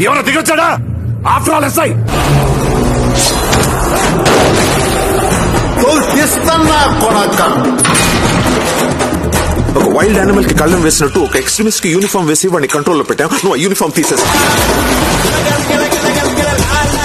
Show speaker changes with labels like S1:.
S1: ఎవరో దిగొచ్చాడా? After all SI
S2: ఒక వైల్డ్ యానిమల్ కి కళ్ళం వేసినట్టు ఒక ఎక్స్ట్రీమిస్ట్ కి యూనిఫామ్ వేసి వాడిని కంట్రోల్లో పెట్టాం. నువ్వు ఆ యూనిఫామ్ తీసేస్తా.